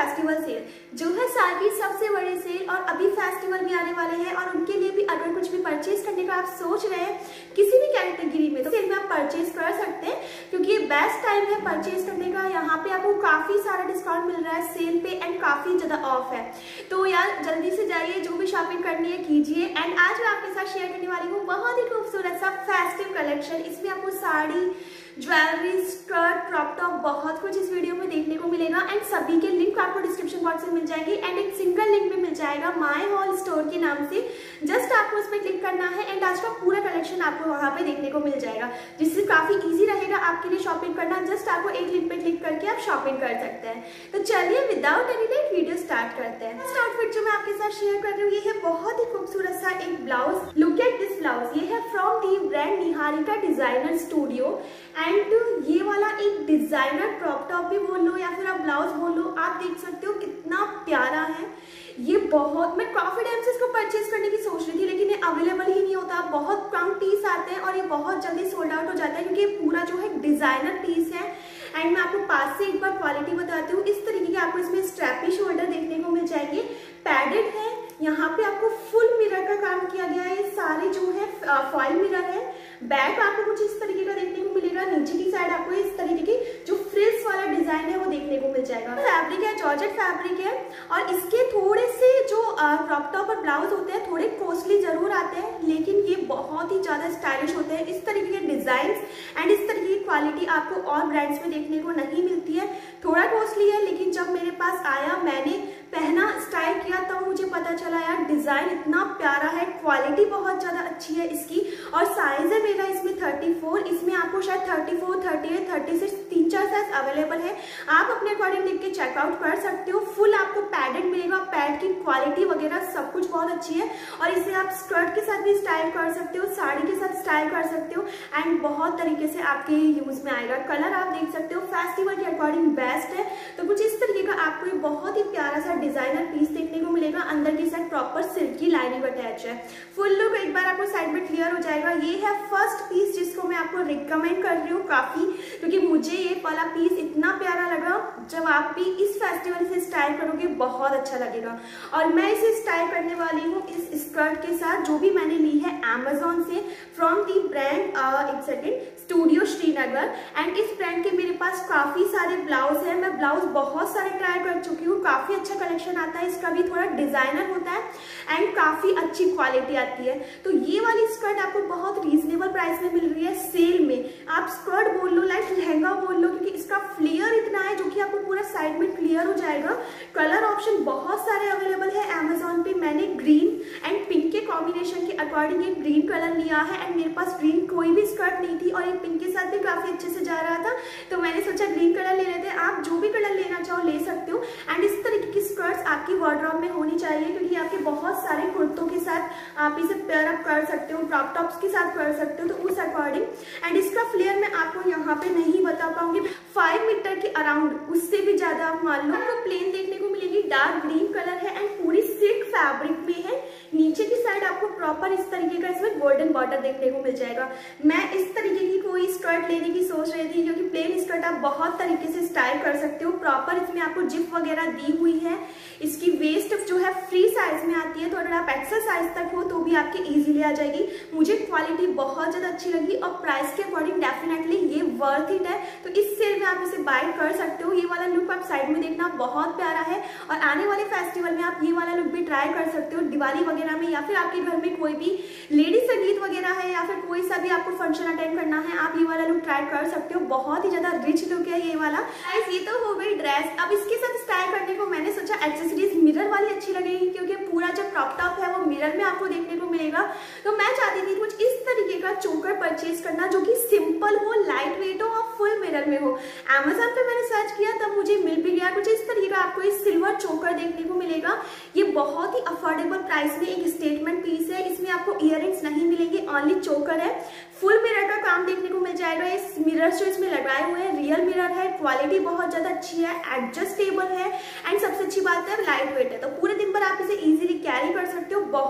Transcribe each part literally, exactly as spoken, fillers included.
Festival sale जो है साल की सबसे बड़ी सेल, और अभी फेस्टिवल भी आने वाले हैं और उनके लिए भी अगर कुछ भी परचेज करने का आप सोच रहे हैं किसी भी कैटेगरी में, तो सेल में आप परचेज कर सकते हैं क्योंकि ये बेस्ट टाइम है परचेज करने का। यहाँ पे आपको काफी सारा डिस्काउंट मिल रहा है सेल पे एंड काफी ज्यादा ऑफ है, तो यार जल्दी से जाइए, जो भी शॉपिंग करनी है कीजिए। एंड आज मैं आपके साथ शेयर करने वाली हूँ बहुत ही खूबसूरत सा फेस्टिव कलेक्शन। इसमें आपको sari, jewellery, skirt, crop top बहुत कुछ इस वीडियो में देखने को मिलेगा एंड सभी के लिंक आपको डिस्क्रिप्शन बॉक्स में मिल जाएंगे एंड एक सिंगल लिंक भी मिल जाएगा माय हॉल स्टोर के नाम से। जस्ट आपको उस पर क्लिक करना है एंड आज का पूरा कलेक्शन आपको वहां पे देखने को मिल जाएगा, जिससे काफी इजी रहेगा आपके लिए शॉपिंग करना। जस्ट आपको एक लिंक पे क्लिक करके आप शॉपिंग कर सकते हैं। तो चलिए without any late video start करते हैं। फर्स्ट आउटफिट जो मैं आपके साथ शेयर कर रही हूँ ये है बहुत ही खूबसूरत सा एक blouse. Look at this blouse, ये है from the brand Niharika designer studio and ये वाला एक डिजाइनर क्रॉप टॉप भी बोल लो या फिर आप ब्लाउज बोल लो, आप देख सकते हो कितना प्यारा है ये। बहुत मैं काफी टाइम से इसको परचेज करने की सोच रही थी लेकिन ये अवेलेबल ही नहीं होता, बहुत कम पीस आते हैं और ये बहुत जल्दी सोल्ड आउट हो जाता है क्योंकि ये पूरा जो है डिजाइनर पीस है। एंड मैं आपको पास से एक बार क्वालिटी बताती हूँ। इस तरीके के आपको इसमें स्ट्रैपी शोल्डर देखने को मिल जाएंगे, पैडेड है, यहाँ पे आपको फुल मिरर का काम किया गया है। ये सारे जो है फॉइल मिरर है। बैक आपको कुछ इस तरीके का देखने को मिलेगा, नीचे की साइड आपको इस तरीके की जो फ्रिल्स वाला डिजाइन है वो देखने को मिल जाएगा। फैब्रिक है जॉर्जेट फैब्रिक है और इसके थोड़े से जो क्रॉप टॉप और ब्लाउज होते हैं थोड़े कॉस्टली जरूर आते हैं लेकिन ये बहुत ही ज्यादा स्टाइलिश होते हैं। इस तरीके के डिजाइन एंड इस तरीके की क्वालिटी आपको और ब्रांड्स में देखने को नहीं मिलती है। थोड़ा कॉस्टली है लेकिन जब मेरे पास आया, मैंने पहना, स्टाइल किया तब तो मुझे पता चला यार डिजाइन इतना प्यारा है, क्वालिटी बहुत ज्यादा अच्छी है इसकी। और साइज है मेरा इसमें थर्टी फोर, इसमें आपको शायद thirty four, thirty eight, thirty six तीन चार साइज अवेलेबल है। आप अपने अकॉर्डिंग देख के चेकआउट कर सकते हो। फुल आपको पैडेड मिलेगा, पैड की क्वालिटी वगैरह सब कुछ बहुत अच्छी है और इसे आप स्कर्ट के साथ भी स्टाइल कर सकते हो, साड़ी के साथ स्टाइल कर सकते हो एंड बहुत तरीके से आपके यूज में आएगा। कलर आप देख सकते हो फेस्टिवल के अकॉर्डिंग बेस्ट है। तो कुछ इस तरीके का आपको ये बहुत ही प्यारा सा डिजाइनर पीस देखने को मिलेगा। अंदर की साइड प्रॉपर सिल्क की लाइनिंग अटैच है। फुल लुक एक बार आपको साइड में क्लियर हो जाएगा। ये है फर्स्ट पीस जिसको मैं आपको रिकमेंड कर रही हूँ काफी, क्योंकि मुझे ये वाला पीस इतना प्यारा लगा। जब आप भी इस फेस्टिवल से स्टाइल करोगे बहुत अच्छा लगेगा। और मैं इसे स्टाइल करने वाली हूँ इस स्कर्ट के साथ जो भी मैंने ली है अमेजोन से फ्रॉम दी ब्रांड एक सेकेंड स्टूडियो श्रीनगर। एंड इस ब्रांड के मेरे पास काफी सारे ब्लाउज है। मैं ब्लाउज बहुत सारे ट्राई कर चुकी हूँ, काफी अच्छा कलेक्शन आता है इसका भी, थोड़ा डिजाइनर होता है एंड काफी अच्छी क्वालिटी आती है। तो ये वाली स्कर्ट आपको बहुत रीजनेबल प्राइस में मिल रही है सेल में। आप स्कर्ट बोल लो, लाइक लहंगा बोल लो, क्योंकि इसका फ्लेयर इतना है जो कि आपको पूरा साइड में क्लियर हो जाएगा। कलर ऑप्शन बहुत सारे अवेलेबल है अमेजोन पे। मैंने ग्रीन एंड पिंक के कॉम्बिनेशन के अकॉर्डिंग एक ग्रीन कलर लिया है एंड मेरे पास ग्रीन कोई भी स्कर्ट नहीं थी और ये पिंक के साथ भी काफी अच्छे से जा रहा था, तो मैंने सोचा ग्रीन कलर ले लेते हैं। आप जो भी कलर लेना चाहो ले सकते हो एंड इस तरीके की स्कर्ट्स आपकी वार्डरोब में होनी चाहिए क्योंकि आपके बहुत सारे कुर्तों के साथ आप इसे पेयर अप कर सकते हो, क्रॉप टॉप्स के साथ कर सकते हो, तो उस अकॉर्डिंग। एंड इसका फ्लेयर मैं आपको यहाँ पे नहीं बता पाऊंगी, फाइव मीटर के अराउंड, उससे भी ज्यादा आप मान लो। आपको प्लेन देखने को मिलेगी, डार्क ग्रीन कलर है एंड पूरी सिल्क फैब्रिक में है। नीचे की साइड आपको प्रॉपर इस तरीके का इसमें गोल्डन बॉर्डर देखने को मिल जाएगा। मैं इस तरीके की कोई स्कर्ट लेने की सोच रही थी क्योंकि प्लेन स्कर्ट आप बहुत तरीके से स्टाइल कर सकते हो। प्रॉपर इसमें आपको जिप वगैरह दी हुई है। इसकी वेस्ट जो है फ्री साइज में आती है, तो अगर आप एक्सेल साइज तक हो तो भी आपके इजीली आ जाएगी। मुझे क्वालिटी बहुत ज्यादा अच्छी लगी और प्राइस के अकॉर्डिंग डेफिनेटली ये वर्थ इट है। तो इस सेल में आप इसे बाय कर सकते हो। ये वाला लुक आप साइड में देखना बहुत प्यारा है और आने वाले फेस्टिवल में आप ये वाला लुक भी ट्राई कर सकते हो दिवाली वगैरह में, या फिर आपके घर में कोई भी लेडीज संगीत वगैरह है या फिर कोई सा भी आपको फंक्शन अटेंड करना है, आप ये वाला लुक ट्राई कर सकते हो। बहुत ही ज्यादा रिच लुक है ये वाला। ये तो हो गई ड्रेस। अब इसके साथ स्टाइल करने को मैंने सोचा एक्सेसरीज मिरर वाली अच्छी लगेगी क्योंकि पूरा जो क्रॉप टॉप है वो मिरर में आपको देखने को मिलेगा। तो मैं चाहती थी कुछ इस तरीके का चोकर परचेज करना जो कि सिंपल हो, लाइट वेट हो और फुल मिरर में हो। अमेजोन पे मैंने सर्च किया तब मुझे मिल भी गया। कुछ इस तरीके का आपको इस सिल्वर चोकर देखने को मिलेगा। ये बहुत ही अफोर्डेबल प्राइस में एक स्टेटमेंट पीस है। इसमें आपको इयररिंग्स नहीं मिलेंगे, ओनली चोकर है। फुल मिरर का काम देखने को मिल जाएगा। इस मिरर जो इसमें लगाए हुए हैं रियल मिरर है, क्वालिटी बहुत ज्यादा अच्छी है, एडजस्टेबल है एंड सबसे अच्छी बात है लाइट वेट है। तो पूरे दिन भर आप इसे इजीली कैरी कर सकते हो। बहुत ही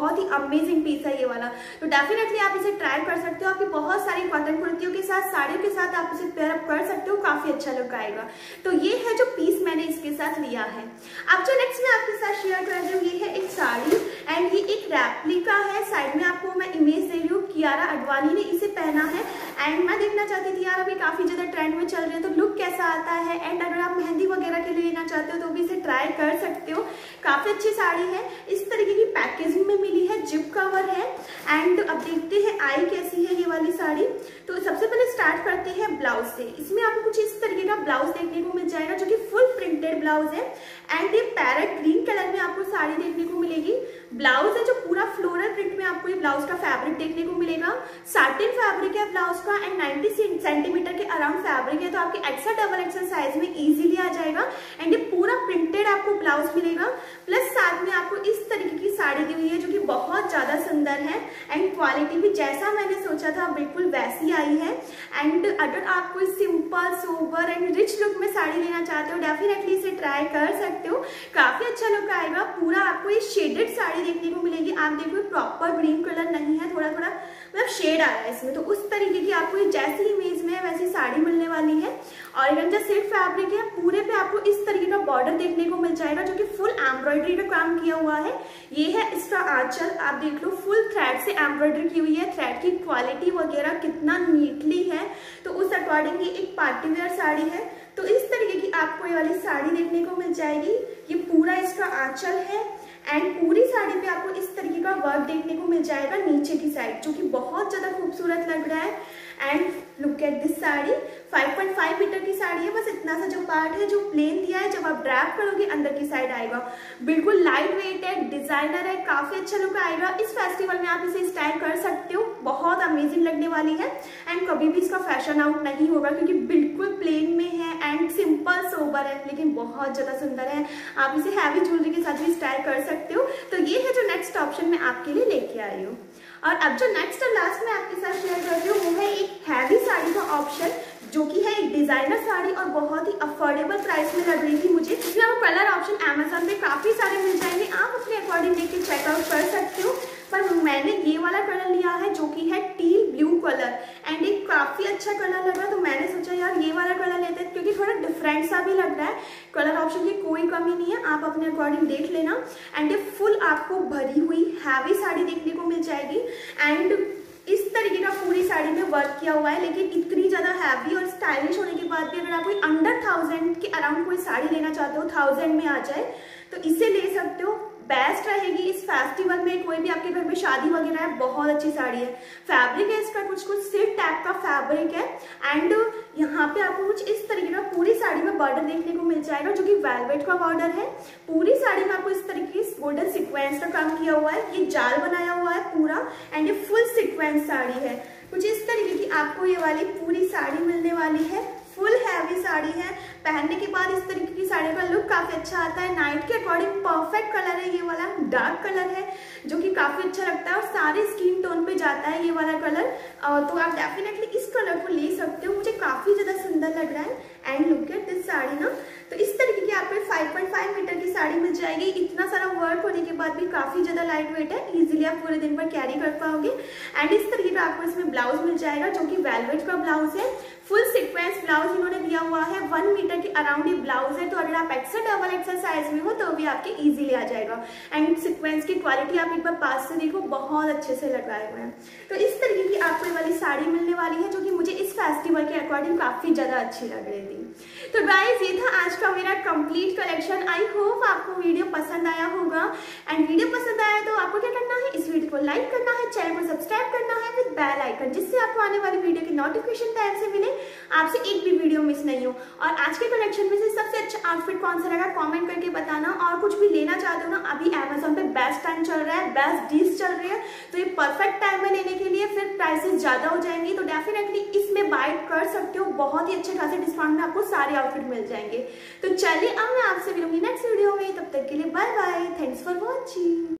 अमेजिंग पीस है ये वाला। तो डेफिनेटली आप इसे ट्राई कर सकते हो, आपकी बहुत सारी कॉटन कुर्तियों के साथ, साड़ियों के साथ आप इसे पेयर अप कर सकते हो, काफी अच्छा लुक आएगा। तो ये है जो पीस मैंने इसके साथ लिया है। अब जो नेक्स्ट मैं आपके साथ शेयर कर रही हूँ ये है एक साड़ी, एंड ये एक रेप्लिका है। साइड में आपको मैं इमेज दे रही हूँ, कियारा अडवाणी ने इसे पहना है। एंड मैं देखना चाहती थी यार अभी काफी ज्यादा ट्रेंड में चल रही है तो लुक कैसा आता है, एंड अगर आप मेहंदी वगैरह के लिए लेना चाहते हो तो भी इसे ट्राई कर सकते हो। काफी अच्छी साड़ी है, इस तरीके की पैकेजिंग में मिली है, जिप कवर है। एंड अब देखते हैं आई कैसी है ये वाली साड़ी। तो सबसे पहले स्टार्ट करते हैं ब्लाउज से। इसमें आपको कुछ इस तरीके का ब्लाउज देखने को मिल जाएगा जो कि फुल प्रिंटेड ब्लाउज है, एंड ये पैरेट ग्रीन कलर में आपको साड़ी देखने को मिलेगी। ब्लाउज है जो पूरा फ्लोरल प्रिंट में आपको ये ब्लाउज का फैब्रिक देखने को मिलेगा। साटिन फैब्रिक है ब्लाउज का, एंड नाइंटी सेंटीमीटर के अराउंड फैब्रिक है, तो आपके एक्सेल डबल एक्सेल साइज में इजीली आ जाएगा। एंड ये पूरा प्रिंटेड आपको ब्लाउज मिलेगा, प्लस साथ में आपको इस तरीके की साड़ी दी हुई है जो कि बहुत ज्यादा सुंदर है, एंड क्वालिटी भी जैसा मैंने सोचा था बिल्कुल वैसी आई है। एंड अगर आप कोई simple sober and rich look में साड़ी लेना चाहते हो डेफिनेटली इसे ट्राई कर सकते हो, काफी अच्छा लुक आएगा। पूरा आपको ये शेडेड साड़ी देखने को मिलेगी। आप देखो प्रॉपर ग्रीन कलर नहीं है, थोड़ा थोड़ा मतलब शेड आ रहा है इसमें, तो उस तरीके की आपको ये जैसी इमेज में है वैसी साड़ी मिलने वाली है। ऑर्गेन्जा सिल्क फैब्रिक है, पूरे पे आपको इस तरीके का बॉर्डर देखने को मिल जाएगा जो कि फुल एम्ब्रॉयडरी का काम किया हुआ है। ये है इसका आंचल, आप देख लो फुल थ्रेड से एम्ब्रॉयडरी की हुई है। थ्रेड की क्वालिटी वगैरह कितना नीटली है, तो उस अकॉर्डिंग ये एक पार्टी वेयर साड़ी है। तो इस तरीके की आपको ये वाली साड़ी देखने को मिल जाएगी। ये पूरा इसका आंचल है, एंड पूरी साड़ी पे आपको इस तरीके का वर्क देखने को मिल जाएगा नीचे की साइड, जो कि बहुत ज्यादा खूबसूरत लग रहा है। And look at this sari, five point five metre की साड़ी है, बस इतना सा जो पार्ट है जो प्लेन दिया है, जब आप ड्रैप करोगे अंदर की साइड आएगा। बिल्कुल लाइट वेट है, डिजाइनर है, काफी अच्छा लुक आएगा। इस फेस्टिवल में आप इसे स्टाइल कर सकते हो, बहुत अमेजिंग लगने वाली है। एंड कभी भी इसका फैशन आउट नहीं होगा क्योंकि बिल्कुल प्लेन में है एंड सिंपल सोबर है, लेकिन बहुत ज्यादा सुंदर है। आप इसे हैवी ज्वेलरी के साथ भी स्टाइल कर सकते हो। तो ये है जो नेक्स्ट ऑप्शन मैं आपके लिए लेके आई हूँ। और अब जो नेक्स्ट और लास्ट में आपके साथ शेयर कर रही हूँ वो है एक हैवी साड़ी का ऑप्शन, जो कि है एक डिजाइनर साड़ी और बहुत ही अफोर्डेबल प्राइस में लग रही थी मुझे। इसमें आपको कलर ऑप्शन अमेजोन पे काफी सारे मिल जाएंगे, आप अपने अकॉर्डिंग देख के चेकआउट कर सकते हो। पर मैंने ये वाला कलर लिया है जो कि है टील ब्लू कलर, एंड एक काफी अच्छा कलर लगा, तो मैंने सोचा यार ये वाला कलर लेते हैं क्योंकि थोड़ा डिफरेंट सा भी लग रहा है। कलर ऑप्शन की कोई कमी नहीं है, आप अपने अकॉर्डिंग देख लेना। एंड ये फुल आपको भरी हुई हैवी साड़ी देखने को मिल जाएगी, एंड इस तरीके का पूरी साड़ी में वर्क किया हुआ है। लेकिन इतनी ज्यादा हैवी और स्टाइलिश होने के बाद भी अगर आप कोई अंडर थाउजेंड के अराउंड कोई साड़ी लेना चाहते हो, थाउजेंड में आ जाए, तो इसे ले सकते हो, बेस्ट रहेगी इस फेस्टिवल में। कोई भी आपके घर में शादी वगैरह है, बहुत अच्छी साड़ी है। फैब्रिक है इसका कुछ कुछ सिल्क टाइप का फैब्रिक है, एंड यहाँ पे आपको कुछ इस तरीके का पूरी साड़ी में बॉर्डर देखने को मिल जाएगा जो कि वेलवेट का बॉर्डर है। पूरी साड़ी में आपको इस तरीके की गोल्डन सीक्वेंस का काम किया हुआ है, ये जाल बनाया हुआ है पूरा, एंड ये फुल सीक्वेंस साड़ी है। कुछ इस तरीके की आपको ये वाली पूरी साड़ी मिलने वाली है। फुल हैवी साड़ी है, पहनने के बाद इस तरीके की साड़ी का लुक काफी अच्छा आता है। नाइट के अकॉर्डिंग परफेक्ट कलर है ये वाला, डार्क कलर है जो कि काफी अच्छा लगता है और सारे स्किन टोन पे जाता है ये वाला कलर। तो आप डेफिनेटली इस कलर को ले सकते हो, मुझे काफी ज्यादा सुंदर लग रहा है। And look at this sari ना, तो इस तरीके की आपको फाइव पॉइंट फाइव मीटर की साड़ी मिल जाएगी। इतना सारा वर्क होने के बाद भी काफी ज्यादा लाइट वेट है, इजीली आप पूरे दिन भर कैरी कर पाओगे। एंड इस तरीके का आपको इसमें ब्लाउज मिल जाएगा जो कि वेलवेट का ब्लाउज है। फुल सीक्वेंस ब्लाउज इन्होंने दिया हुआ है, वन मीटर के अराउंड ये ब्लाउज है, तो अगर आप एक्सेल डबल एक्सेल साइज में हो तो भी आपके इजीली आ जाएगा। एंड सीक्वेंस की क्वालिटी आप एक बार पास से देखो, बहुत अच्छे से लगाए हुए हैं। तो इस तरीके की आपको ये वाली साड़ी मिलने वाली है जो कि मुझे इस फेस्टिवल के अकॉर्डिंग काफी ज्यादा अच्छी लग रही थी। तो गाइस ये था आज का मेरा कंप्लीट कलेक्शन। आई होप आपको वीडियो पसंद आया होगा, एंड वीडियो पसंद आया तो आपको क्या करना है, इस वीडियो को लाइक करना है, चैनल को सब्सक्राइब करना है विद बेल आइकन, जिससे आपको आने वाली वीडियो की नोटिफिकेशन टाइम से मिले, आपसे एक भी वीडियो मिस नहीं हो। और आज के कलेक्शन में से सबसे अच्छा आउटफिट कौन सा लगा कमेंट करके बताना। और कुछ भी लेना चाहते हो ना, अभी अमेजोन पे बेस्ट टाइम चल रहा है, बेस्ट डील्स चल रही है, तो ये परफेक्ट टाइम है लेने के लिए, फिर प्राइसेस ज्यादा हो जाएंगी, तो डेफिनेटली इसमें बाय कर सकते हो। बहुत ही अच्छे खासे डिस्काउंट में आपको सारे आउटफिट मिल जाएंगे। तो चलिए अब मैं आपसे मिलूंगी नेक्स्ट वीडियो में, तब तक के लिए bye bye, thanks for watching.